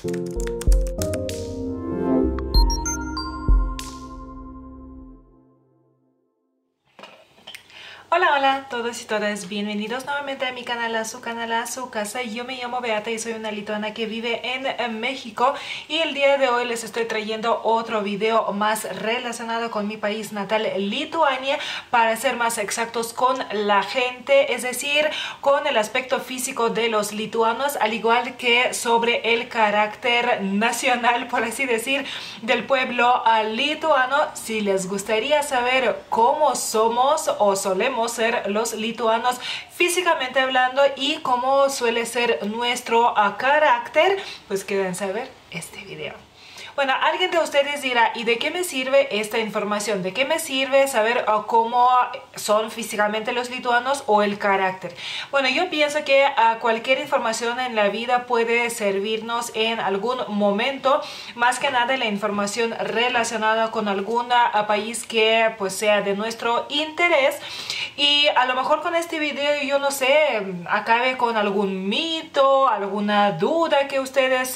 Hola, hola a todos y todas, bienvenidos nuevamente a mi canal, a su casa. Yo me llamo Beata y soy una lituana que vive en México, y el día de hoy les estoy trayendo otro video más relacionado con mi país natal, Lituania, para ser más exactos con la gente, es decir, con el aspecto físico de los lituanos, al igual que sobre el carácter nacional, por así decir, del pueblo lituano. Si les gustaría saber cómo somos o solemos ser los lituanos físicamente hablando y cómo suele ser nuestro carácter, pues quédense a ver este video. Bueno, alguien de ustedes dirá, ¿y de qué me sirve esta información? ¿De qué me sirve saber cómo son físicamente los lituanos o el carácter? Bueno, yo pienso que cualquier información en la vida puede servirnos en algún momento, más que nada la información relacionada con algún país que pues sea de nuestro interés. Y a lo mejor con este video, yo no sé, acabe con algún mito, alguna duda que ustedes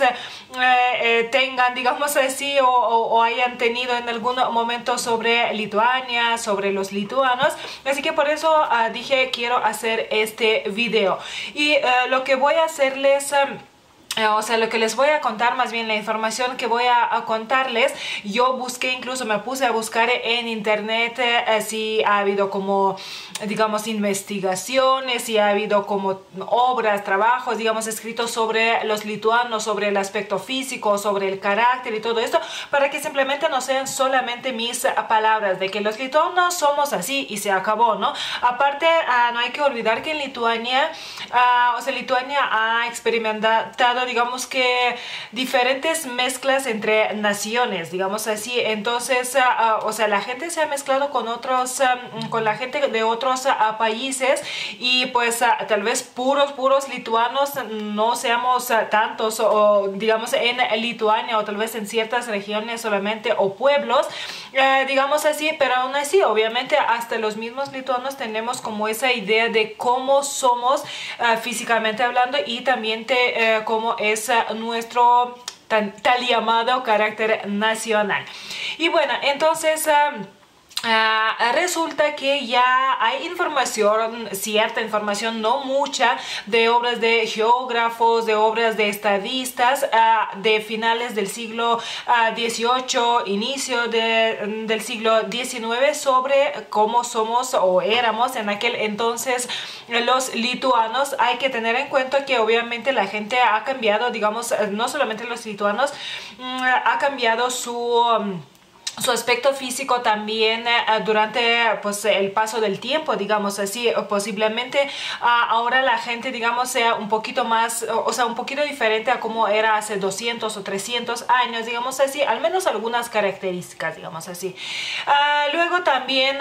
tengan, digamos así, o hayan tenido en algún momento sobre Lituania, sobre los lituanos. Así que por eso dije, quiero hacer este video. Y lo que voy a hacerles... O sea, lo que les voy a contar, más bien la información que voy a contarles, yo busqué, incluso me puse a buscar en internet si ha habido como, digamos, investigaciones, si ha habido como obras, trabajos, digamos, escritos sobre los lituanos, sobre el aspecto físico, sobre el carácter y todo esto, para que simplemente no sean solamente mis palabras de que los lituanos somos así y se acabó, ¿no? Aparte, no hay que olvidar que en Lituania, o sea, Lituania ha experimentado, digamos que diferentes mezclas entre naciones, digamos así. Entonces, o sea, la gente se ha mezclado con otros, con la gente de otros países, y pues tal vez puros lituanos no seamos tantos, o digamos en Lituania, o tal vez en ciertas regiones solamente, o pueblos, digamos así, pero aún así, obviamente, hasta los mismos lituanos tenemos como esa idea de cómo somos físicamente hablando, y también cómo es nuestro tal llamado carácter nacional. Y bueno, entonces... resulta que ya hay información, cierta información, no mucha, de obras de geógrafos, de obras de estadistas de finales del siglo XVIII, inicio del siglo XIX, sobre cómo somos o éramos en aquel entonces los lituanos. Hay que tener en cuenta que obviamente la gente ha cambiado, digamos, no solamente los lituanos, ha cambiado su aspecto físico también durante pues el paso del tiempo, digamos así. Posiblemente ahora la gente, digamos, sea un poquito más, o sea, un poquito diferente a como era hace 200 o 300 años, digamos así, al menos algunas características, digamos así. Luego también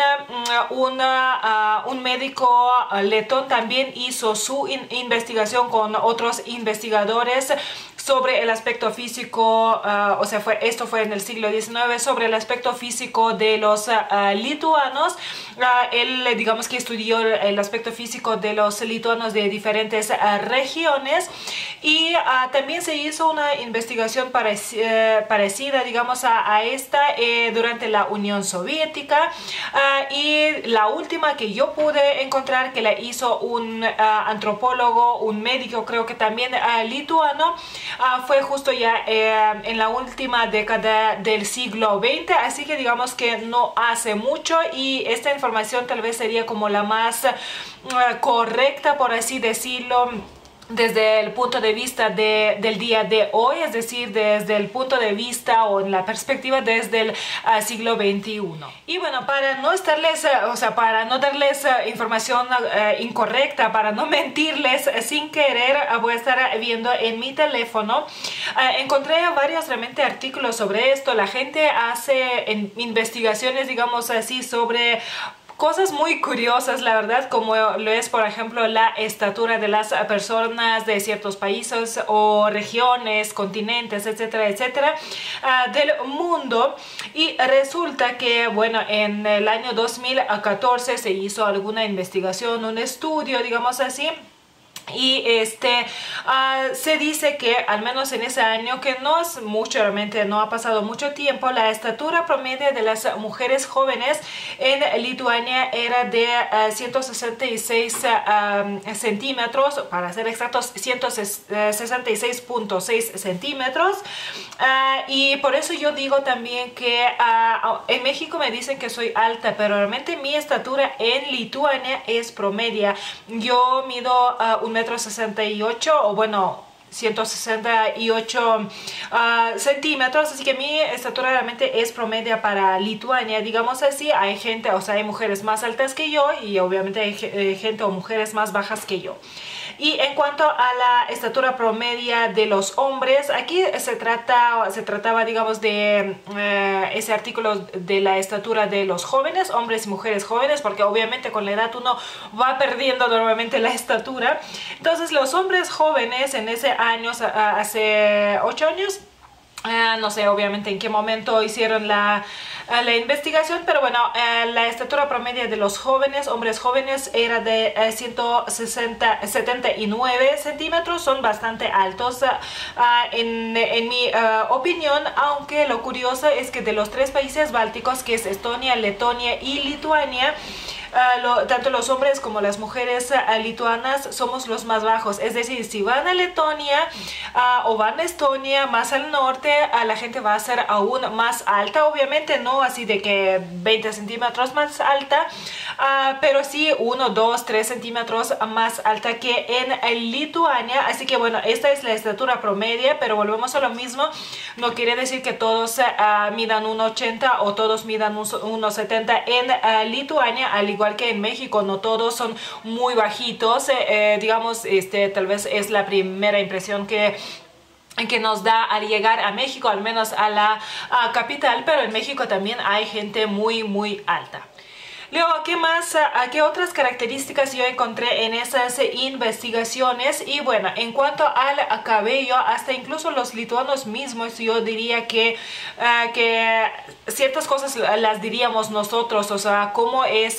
un médico letón también hizo su investigación con otros investigadores sobre el aspecto físico, o sea, esto fue en el siglo XIX, sobre el aspecto físico de los lituanos. Él, digamos que estudió el aspecto físico de los lituanos de diferentes regiones, y también se hizo una investigación parecida, digamos, a esta durante la Unión Soviética, y la última que yo pude encontrar, que la hizo un antropólogo, un médico, creo que también lituano, fue justo ya en la última década del siglo XX, así que digamos que no hace mucho, y esta información tal vez sería como la más correcta, por así decirlo, desde el punto de vista del día de hoy, es decir, desde el punto de vista o en la perspectiva desde el siglo XXI. Y bueno, para no estarles, o sea, para no darles información incorrecta, para no mentirles sin querer, voy a estar viendo en mi teléfono. Encontré varios realmente artículos sobre esto. La gente hace investigaciones, digamos así, sobre cosas muy curiosas, la verdad, como lo es, por ejemplo, la estatura de las personas de ciertos países o regiones, continentes, etcétera, etcétera, del mundo. Y resulta que, bueno, en el año 2014 se hizo alguna investigación, un estudio, digamos así, Y se dice que al menos en ese año, que no es mucho, realmente no ha pasado mucho tiempo, la estatura promedio de las mujeres jóvenes en Lituania era de 166 centímetros, para ser exactos 166.6 centímetros. Y por eso yo digo también que en México me dicen que soy alta, pero realmente mi estatura en Lituania es promedia. Yo mido 1,68 m, o bueno, 168 centímetros, así que mi estatura realmente es promedia para Lituania, digamos así. Hay gente, o sea, hay mujeres más altas que yo y obviamente hay gente o mujeres más bajas que yo. Y en cuanto a la estatura promedia de los hombres, aquí se trataba, digamos, de ese artículo de la estatura de los jóvenes, hombres y mujeres jóvenes, porque obviamente con la edad uno va perdiendo normalmente la estatura. Entonces los hombres jóvenes en ese año, hace 8 años, no sé obviamente en qué momento hicieron la investigación, pero bueno, la estatura promedia de los jóvenes, hombres jóvenes, era de 179 centímetros. Son bastante altos en mi opinión, aunque lo curioso es que de los 3 países bálticos, que es Estonia, Letonia y Lituania, tanto los hombres como las mujeres lituanas somos los más bajos. Es decir, si van a Letonia o van a Estonia, más al norte, la gente va a ser aún más alta. Obviamente no así de que 20 centímetros más alta, pero sí 1, 2, 3 centímetros más alta que en Lituania. Así que bueno, esta es la estatura promedia, pero volvemos a lo mismo. No quiere decir que todos midan 1,80 o todos midan 1,70 en Lituania, al igual que en México. No todos son muy bajitos, digamos, tal vez es la primera impresión que nos da al llegar a México, al menos a la capital, pero en México también hay gente muy alta. Luego, ¿qué más? ¿Qué otras características yo encontré en esas investigaciones? Y bueno, en cuanto al cabello, hasta incluso los lituanos mismos, yo diría que ciertas cosas las diríamos nosotros, o sea, cómo es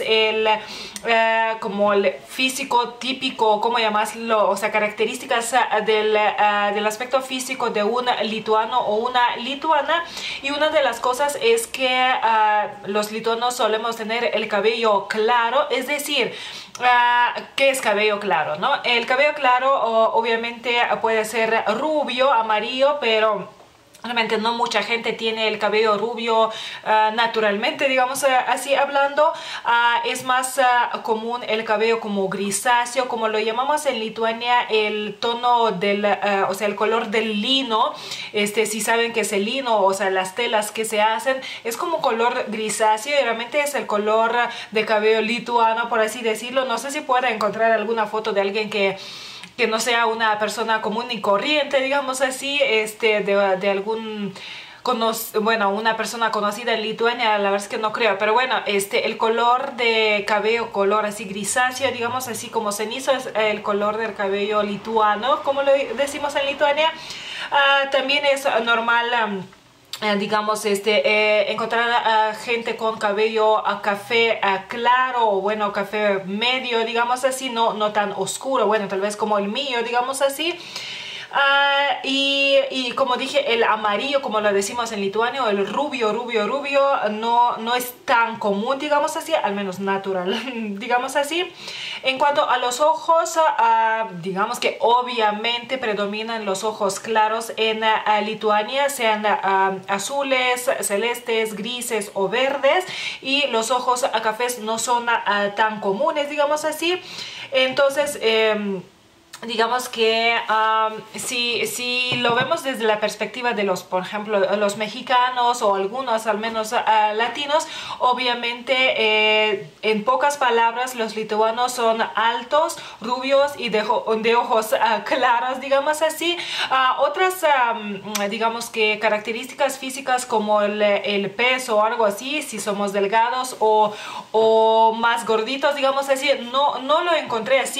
como el físico típico, cómo llamarlo, o sea, características del aspecto físico de un lituano o una lituana. Y una de las cosas es que los lituanos solemos tener el cabello claro, es decir, ¿qué es cabello claro, no? El cabello claro obviamente puede ser rubio, amarillo, pero realmente no mucha gente tiene el cabello rubio naturalmente, digamos así hablando. Es más común el cabello como grisáceo, como lo llamamos en Lituania, el tono del, o sea, el color del lino. Si saben que es el lino, o sea, las telas que se hacen, es como color grisáceo y realmente es el color de cabello lituano, por así decirlo. No sé si pueda encontrar alguna foto de alguien que no sea una persona común y corriente, digamos así, de algún bueno, una persona conocida en Lituania. La verdad es que no creo, pero bueno, el color de cabello, color así grisáceo, digamos así como cenizo, es el color del cabello lituano, como lo decimos en Lituania. También es normal digamos, encontrar gente con cabello café claro, o bueno, café medio, digamos así, no tan oscuro, bueno, tal vez como el mío, digamos así. Y como dije, el amarillo, como lo decimos en Lituania, o el rubio, no es tan común, digamos así, al menos natural, digamos así. En cuanto a los ojos, digamos que obviamente predominan los ojos claros en Lituania, sean azules, celestes, grises o verdes, y los ojos cafés no son tan comunes, digamos así. Entonces, digamos que si lo vemos desde la perspectiva de por ejemplo, los mexicanos o algunos al menos latinos, obviamente en pocas palabras los lituanos son altos, rubios y de ojos claros, digamos así. Otras digamos que características físicas como el peso o algo así, si somos delgados o más gorditos, digamos así, no lo encontré así.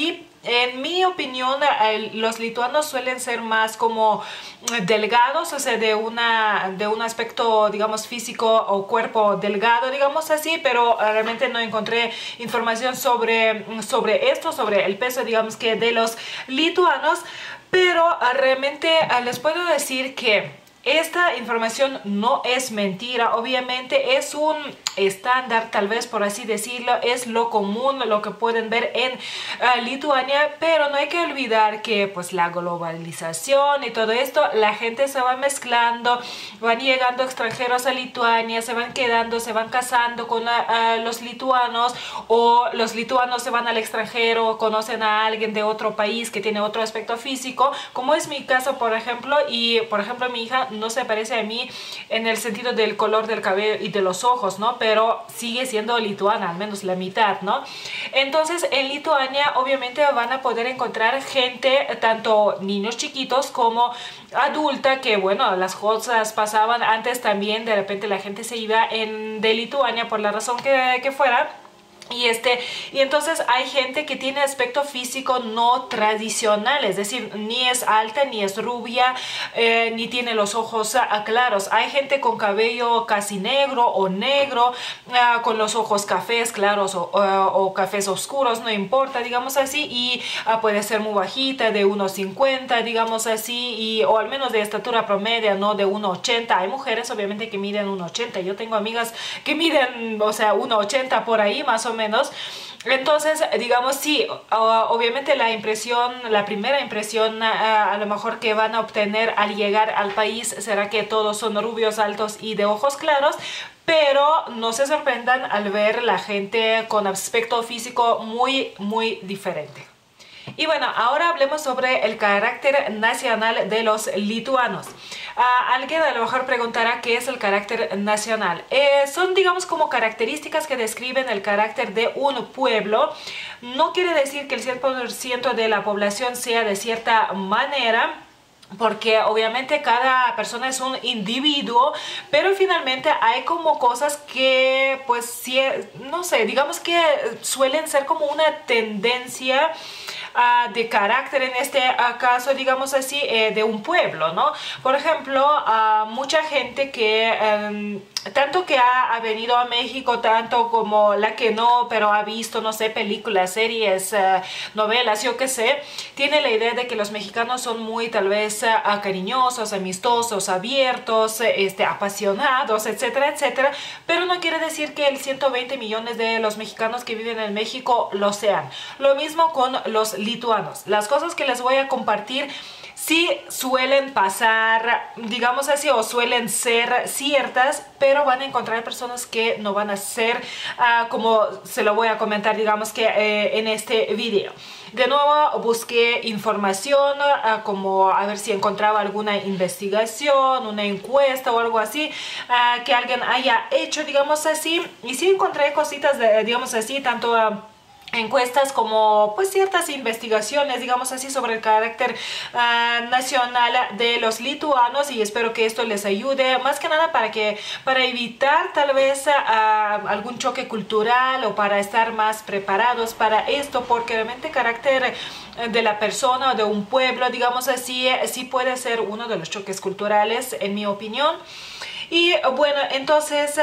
En mi opinión, los lituanos suelen ser más como delgados, o sea, de un aspecto, digamos, físico o cuerpo delgado, digamos así, pero realmente no encontré información sobre esto, sobre el peso, digamos que de los lituanos, pero realmente les puedo decir que esta información no es mentira, obviamente es un estándar, tal vez por así decirlo, es lo común, lo que pueden ver en Lituania, pero no hay que olvidar que pues la globalización y todo esto, la gente se va mezclando, van llegando extranjeros a Lituania, se van quedando, se van casando con los lituanos, o los lituanos se van al extranjero, conocen a alguien de otro país que tiene otro aspecto físico, como es mi caso, por ejemplo, y por ejemplo mi hija no se parece a mí en el sentido del color del cabello y de los ojos, ¿no? Pero sigue siendo lituana, al menos la mitad, ¿no? Entonces, en Lituania obviamente van a poder encontrar gente, tanto niños chiquitos como adulta, que bueno, las cosas pasaban antes también, de repente la gente se iba de Lituania por la razón que fuera. Y entonces hay gente que tiene aspecto físico no tradicional, es decir, ni es alta, ni es rubia, ni tiene los ojos claros. Hay gente con cabello casi negro o negro, con los ojos cafés claros o cafés oscuros, no importa, digamos así, y puede ser muy bajita, de 1,50, digamos así, o al menos de estatura promedio, ¿no? De 1,80. Hay mujeres obviamente que miden 1,80. Yo tengo amigas que miden, o sea, 1,80 por ahí más o menos. Entonces, digamos, sí, obviamente la primera impresión a lo mejor que van a obtener al llegar al país será que todos son rubios, altos y de ojos claros, pero no se sorprendan al ver la gente con aspecto físico muy, muy diferente. Y bueno, ahora hablemos sobre el carácter nacional de los lituanos. Alguien a lo mejor preguntará qué es el carácter nacional. Son, digamos, como características que describen el carácter de un pueblo. No quiere decir que el 100% de la población sea de cierta manera, porque obviamente cada persona es un individuo, pero finalmente hay como cosas que, pues, sí, no sé, digamos que suelen ser como una tendencia de carácter, en este caso, digamos así, de un pueblo, ¿no? Por ejemplo, mucha gente que tanto que ha venido a México, tanto como la que no, pero ha visto, no sé, películas, series, novelas, yo qué sé, tiene la idea de que los mexicanos son muy, tal vez, cariñosos, amistosos, abiertos, apasionados, etcétera, etcétera, pero no quiere decir que el 120 millones de los mexicanos que viven en México lo sean. Lo mismo con los lituanos. Las cosas que les voy a compartir sí suelen pasar, digamos así, o suelen ser ciertas, pero van a encontrar personas que no van a ser como se lo voy a comentar, digamos que en este video. De nuevo busqué información, como a ver si encontraba alguna investigación, una encuesta o algo así, que alguien haya hecho, digamos así, y sí encontré cositas, digamos así, tanto encuestas como pues ciertas investigaciones, digamos así, sobre el carácter nacional de los lituanos, y espero que esto les ayude más que nada para evitar tal vez algún choque cultural, o para estar más preparados para esto, porque realmente el carácter de la persona o de un pueblo, digamos así, sí puede ser uno de los choques culturales, en mi opinión. Y bueno, entonces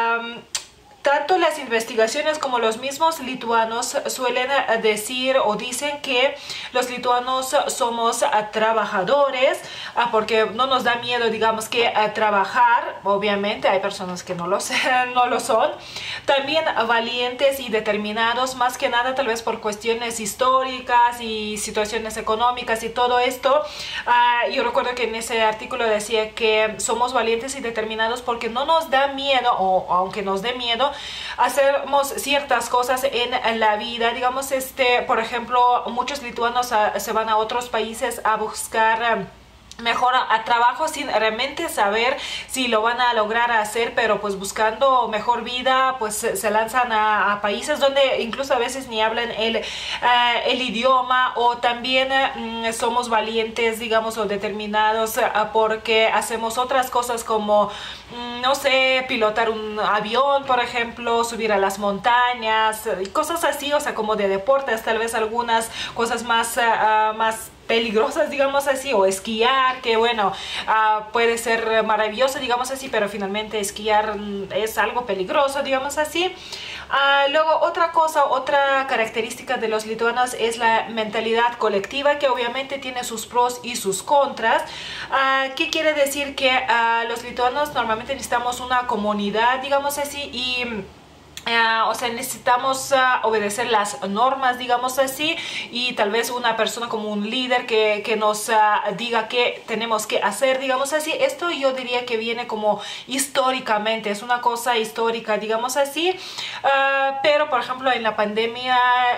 tanto las investigaciones como los mismos lituanos suelen decir o dicen que los lituanos somos trabajadores, porque no nos da miedo, digamos, que trabajar. Obviamente hay personas que no lo son. También valientes y determinados, más que nada tal vez por cuestiones históricas y situaciones económicas y todo esto. Yo recuerdo que en ese artículo decía que somos valientes y determinados porque no nos da miedo, o aunque nos dé miedo, hacemos ciertas cosas en la vida. Digamos, por ejemplo, muchos lituanos se van a otros países a buscar mejor a trabajo sin realmente saber si lo van a lograr hacer, pero pues buscando mejor vida, pues se lanzan a países donde incluso a veces ni hablan el idioma, o también somos valientes, digamos, o determinados porque hacemos otras cosas como, no sé, pilotar un avión, por ejemplo, subir a las montañas, cosas así, o sea, como de deportes, tal vez algunas cosas más peligrosas, digamos así, o esquiar, que bueno, puede ser maravilloso, digamos así, pero finalmente esquiar es algo peligroso, digamos así. Luego otra característica de los lituanos es la mentalidad colectiva, que obviamente tiene sus pros y sus contras. ¿Qué quiere decir? Que los lituanos normalmente necesitamos una comunidad, digamos así, y o sea, necesitamos obedecer las normas, digamos así, y tal vez una persona como un líder que nos diga qué tenemos que hacer, digamos así. Esto yo diría que viene como históricamente, es una cosa histórica, digamos así. Pero por ejemplo en la pandemia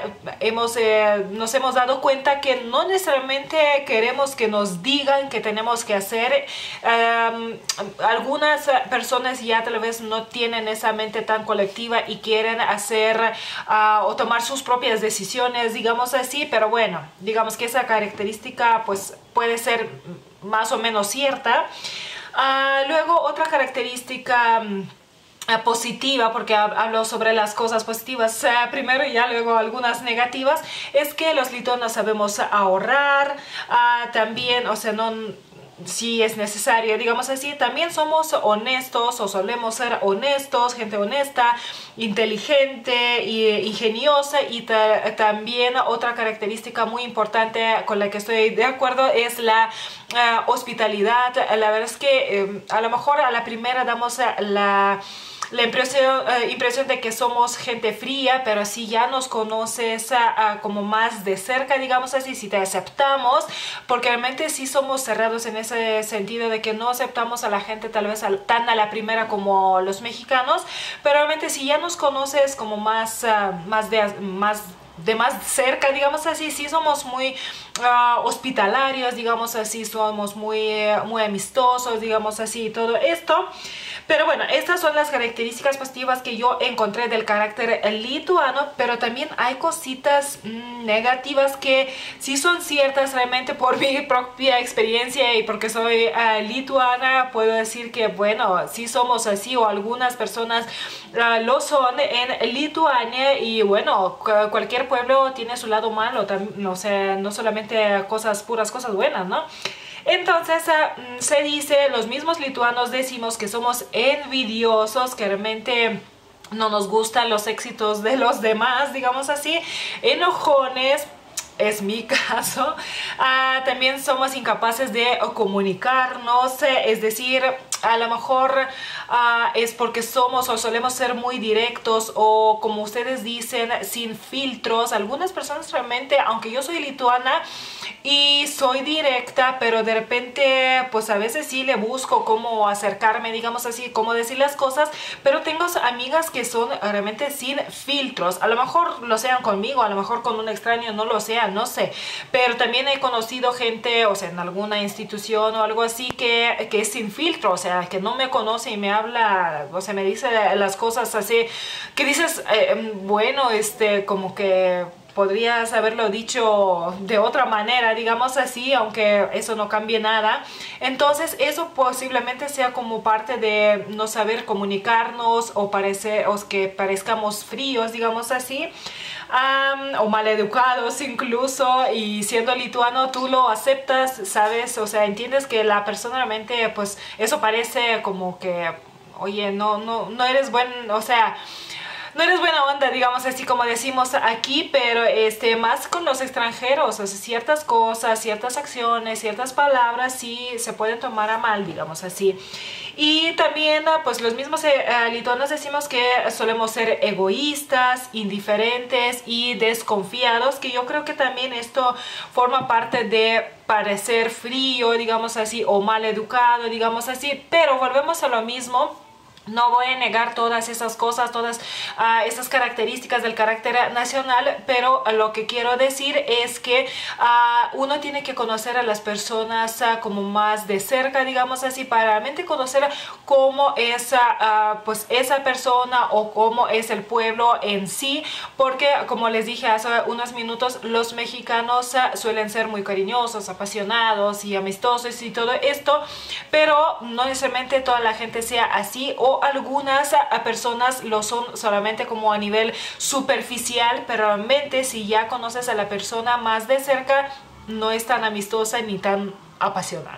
nos hemos dado cuenta que no necesariamente queremos que nos digan qué tenemos que hacer. Algunas personas ya tal vez no tienen esa mente tan colectiva y quieren hacer o tomar sus propias decisiones, digamos así, pero bueno, digamos que esa característica pues puede ser más o menos cierta. Luego otra característica positiva, porque hablo sobre las cosas positivas primero y ya luego algunas negativas, es que los lituanos sabemos ahorrar, también, o sea, no, si es necesario, digamos así, también somos honestos, o solemos ser honestos, gente honesta, inteligente e ingeniosa. Y también otra característica muy importante con la que estoy de acuerdo es la hospitalidad. La verdad es que a lo mejor a la primera damos la impresión de que somos gente fría, pero si ya nos conoces como más de cerca, digamos así, si te aceptamos, porque realmente sí somos cerrados en ese sentido de que no aceptamos a la gente tal vez tan a la primera como los mexicanos, pero realmente si ya nos conoces como más de más cerca, digamos así, sí somos muy hospitalarios, digamos así, somos muy amistosos, digamos así, todo esto. Pero bueno, estas son las características positivas que yo encontré del carácter lituano, pero también hay cositas negativas que sí son ciertas realmente por mi propia experiencia, y porque soy lituana puedo decir que bueno, sí somos así, o algunas personas lo son en Lituania, y bueno, cualquier pueblo tiene su lado malo, o sea, no solamente puras cosas buenas, ¿no? Entonces se dice, los mismos lituanos decimos que somos envidiosos, que realmente no nos gustan los éxitos de los demás, digamos así, enojones. Es mi caso. También somos incapaces de comunicarnos, es decir, a lo mejor es porque somos o solemos ser muy directos, o como ustedes dicen, sin filtros. Algunas personas realmente, aunque yo soy lituana y soy directa, pero de repente pues a veces sí le busco cómo acercarme, digamos así, cómo decir las cosas, pero tengo amigas que son realmente sin filtros. A lo mejor lo sean conmigo, a lo mejor con un extraño no lo sean, no sé, pero también he conocido gente, o sea, en alguna institución o algo así, que es sin filtro, o sea, que no me conoce y me habla, o sea, me dice las cosas así, que dices, bueno, como que podrías haberlo dicho de otra manera, digamos así, aunque eso no cambie nada. Entonces eso posiblemente sea como parte de no saber comunicarnos, o que parezcamos fríos, digamos así, o maleducados incluso. Y siendo lituano tú lo aceptas, ¿sabes? O sea, entiendes que la persona realmente, pues eso parece como que, oye, no eres buen, o sea, no eres buena onda, digamos así como decimos aquí, pero más con los extranjeros, o sea, ciertas cosas, ciertas acciones, ciertas palabras sí se pueden tomar a mal, digamos así. Y también pues los mismos lituanos decimos que solemos ser egoístas, indiferentes y desconfiados, que yo creo que también esto forma parte de parecer frío, digamos así, o mal educado, digamos así, pero volvemos a lo mismo. No voy a negar todas esas cosas, todas esas características del carácter nacional, pero lo que quiero decir es que uno tiene que conocer a las personas como más de cerca, digamos así, para realmente conocer cómo es pues esa persona o cómo es el pueblo en sí, porque como les dije hace unos minutos, los mexicanos suelen ser muy cariñosos, apasionados y amistosos y todo esto, pero no necesariamente toda la gente sea así, o algunas personas lo son solamente como a nivel superficial, pero realmente si ya conoces a la persona más de cerca, no es tan amistosa ni tan apasionada.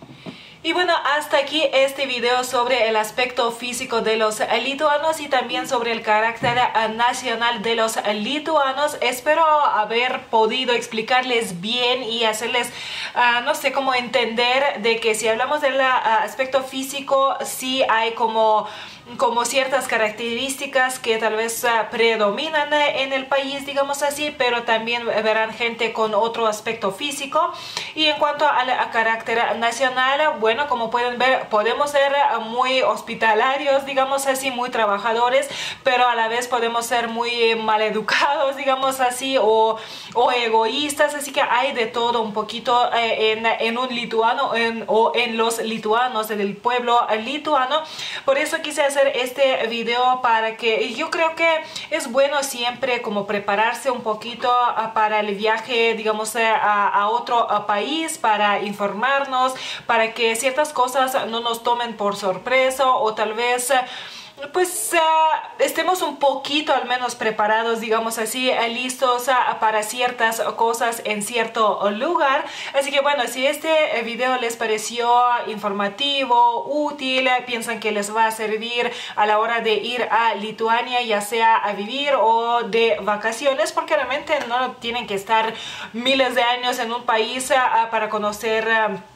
Y bueno, hasta aquí este video sobre el aspecto físico de los lituanos y también sobre el carácter nacional de los lituanos. Espero haber podido explicarles bien y hacerles, no sé, cómo entender de que si hablamos del aspecto físico, sí hay como ciertas características que tal vez predominan en el país, digamos así, pero también verán gente con otro aspecto físico. Y en cuanto al carácter nacional, bueno, como pueden ver, podemos ser muy hospitalarios, digamos así, muy trabajadores, pero a la vez podemos ser muy maleducados, digamos así, o egoístas, así que hay de todo un poquito en un lituano o en los lituanos, del pueblo lituano. Por eso quise hacer este video, para que yo creo que es bueno siempre como prepararse un poquito para el viaje, digamos, a otro país, para informarnos, para que ciertas cosas no nos tomen por sorpresa, o tal vez pues estemos un poquito al menos preparados, digamos así, listos para ciertas cosas en cierto lugar. Así que bueno, si este video les pareció informativo, útil, piensan que les va a servir a la hora de ir a Lituania, ya sea a vivir o de vacaciones, porque realmente no tienen que estar miles de años en un país para conocer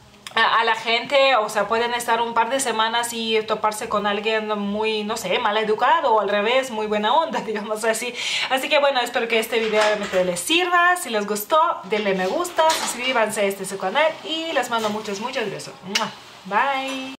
a la gente, o sea, pueden estar un par de semanas y toparse con alguien muy, no sé, mal educado, o al revés, muy buena onda, digamos así. Así que bueno, espero que este video realmente les sirva. Si les gustó, denle me gusta, suscríbanse a este su canal y les mando muchos besos. Bye.